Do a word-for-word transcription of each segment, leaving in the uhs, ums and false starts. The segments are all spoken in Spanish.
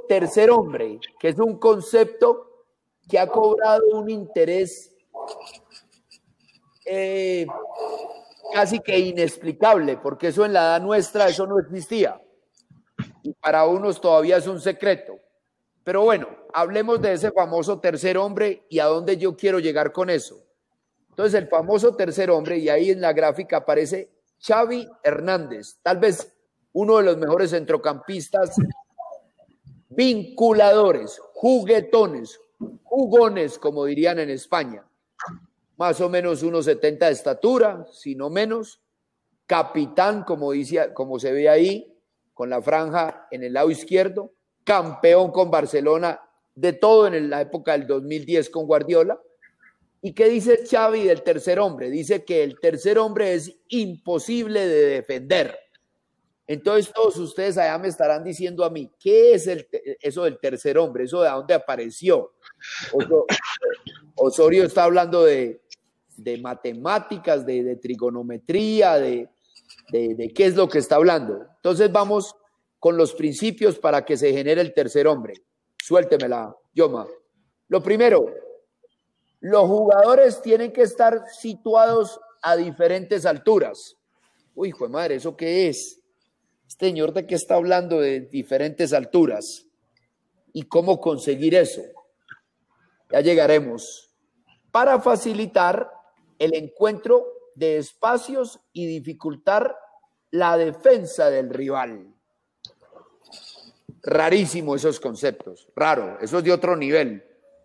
tercer hombre, que es un concepto que ha cobrado un interés eh, casi que inexplicable, porque eso en la edad nuestra, eso no existía. Y para unos todavía es un secreto. Pero bueno, hablemos de ese famoso tercer hombre y a dónde yo quiero llegar con eso. Entonces, el famoso tercer hombre, y ahí en la gráfica aparece Xavi Hernández, tal vez uno de los mejores centrocampistas vinculadores, juguetones, jugones, como dirían en España. Más o menos uno setenta de estatura, si no menos. Capitán, como dice, como se ve ahí, con la franja en el lado izquierdo. Campeón con Barcelona, de todo en la época del dos mil diez con Guardiola. ¿Y qué dice Xavi del tercer hombre? Dice que el tercer hombre es imposible de defender. Entonces todos ustedes allá me estarán diciendo a mí, ¿qué es el, eso del tercer hombre? ¿Eso de dónde apareció? Osorio está hablando de, de matemáticas, de, de trigonometría, de, de, de qué es lo que está hablando. Entonces vamos con los principios para que se genere el tercer hombre. Suéltemela, Yoma. Lo primero, los jugadores tienen que estar situados a diferentes alturas. Uy, hijo de madre, ¿eso qué es? Este señor, ¿de qué está hablando de diferentes alturas? ¿Y cómo conseguir eso? Ya llegaremos. Para facilitar el encuentro de espacios y dificultar la defensa del rival. Rarísimo esos conceptos, raro, eso es de otro nivel.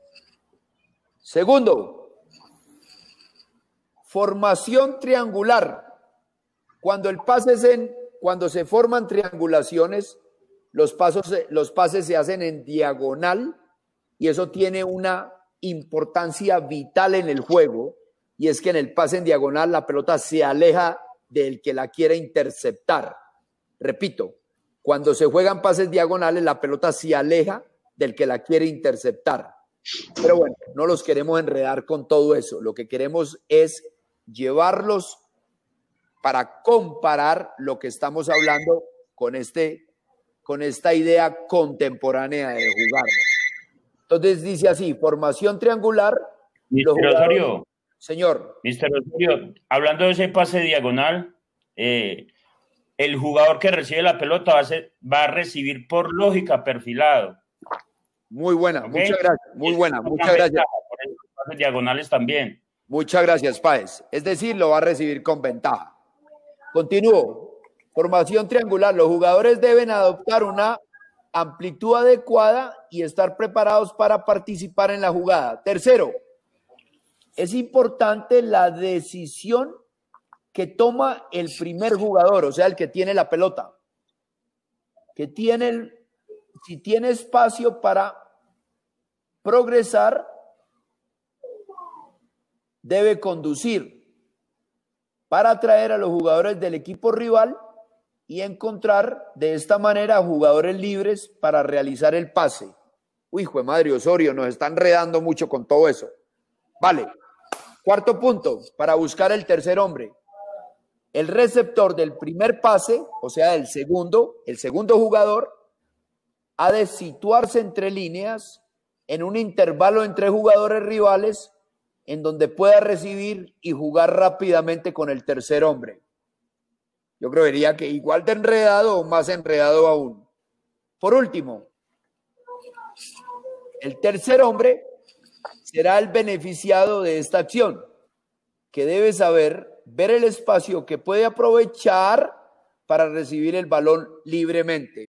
Segundo, formación triangular. Cuando el pase es en, cuando se forman triangulaciones, los pasos, los pases se hacen en diagonal y eso tiene una importancia vital en el juego, y es que en el pase en diagonal la pelota se aleja del que la quiere interceptar. Repito, cuando se juegan pases diagonales, la pelota se aleja del que la quiere interceptar. Pero bueno, no los queremos enredar con todo eso. Lo que queremos es llevarlos para comparar lo que estamos hablando con, este, con esta idea contemporánea de jugar. Entonces dice así, formación triangular. mister Osorio. Señor. mister Osorio, hablando de ese pase diagonal, eh, el jugador que recibe la pelota va a, ser, va a recibir por lógica perfilado. Muy buena, ¿okay? Muchas gracias. Muy buena, muchas gracias. Por eso pases diagonales también. Muchas gracias, Páez. Es decir, lo va a recibir con ventaja. Continúo. Formación triangular. Los jugadores deben adoptar una amplitud adecuada y estar preparados para participar en la jugada. Tercero, es importante la decisión que toma el primer jugador, o sea, el que tiene la pelota, que tiene, el, si tiene espacio para progresar, debe conducir para atraer a los jugadores del equipo rival y encontrar de esta manera jugadores libres para realizar el pase. Uy, hijo de madre, Osorio, nos están enredando mucho con todo eso. Vale. Cuarto punto, para buscar el tercer hombre. El receptor del primer pase, o sea, del segundo, el segundo jugador, ha de situarse entre líneas en un intervalo entre jugadores rivales en donde pueda recibir y jugar rápidamente con el tercer hombre. Yo creería que igual de enredado o más enredado aún. Por último, el tercer hombre será el beneficiado de esta acción, que debe saber ver el espacio que puede aprovechar para recibir el balón libremente.